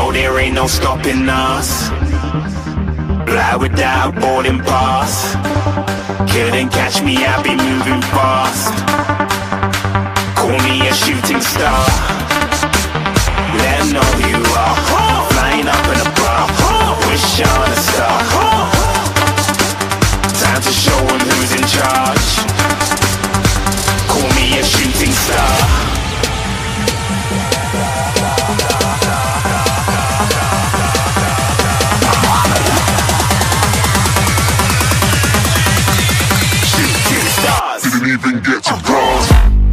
No, there ain't no stopping us. Fly without boarding pass. Couldn't catch me, I be moving fast. Call me a shooting star. Let 'em know who you are. Flying up in a bar. Wish on a star. Time to show 'em who's in charge. Call me a shooting star. Didn't even get to cross.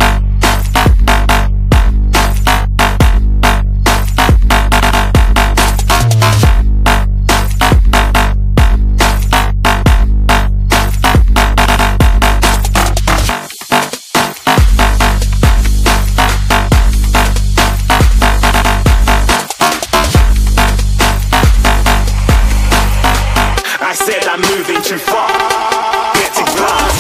I said I'm moving too far. Get to glass.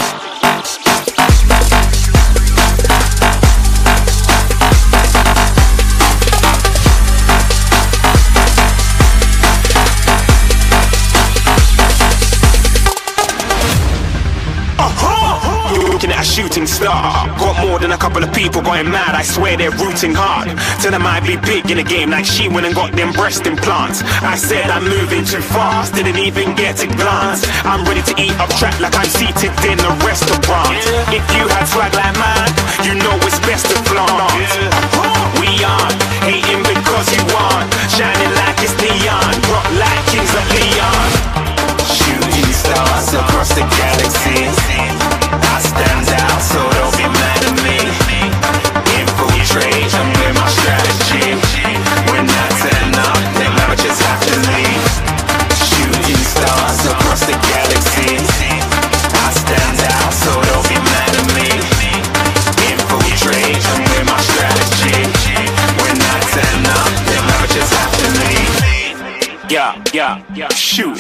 Looking at a shooting star. Got more than a couple of people going mad, I swear they're rooting hard. Tell them I be big in the game like she went and got them breast implants. I said I'm moving too fast, didn't even get to glance. I'm ready to eat up track like I'm seated in a restaurant. If you had swag like mine, you know it's best to flaunt. We aren't hating because you aren't shining like it's neon, rock like kings of Leon. Shooting stars across the galaxy. I stand out, so don't be mad at me. Infiltrate, I'm with my strategy. When I turn up, then I just have to leave. Shooting stars across the galaxy. I stand out, so don't be mad at me. Infiltrate, I'm with my strategy. When I turn up, then I just have to leave. Yeah, shoot,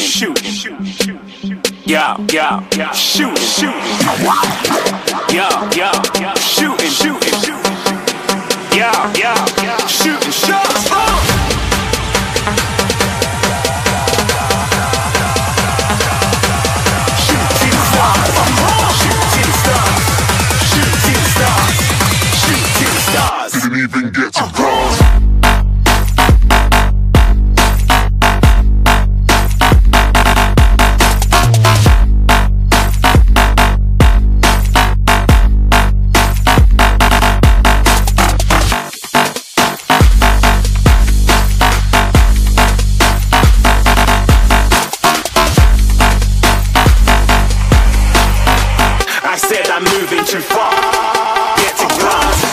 yeah, shoot, yeah, shooting, yeah, shooting shots. Shooting stars, shooting stars, shooting stars, shooting stars. Didn't even get to cross. I said I'm moving too far. Get to glass.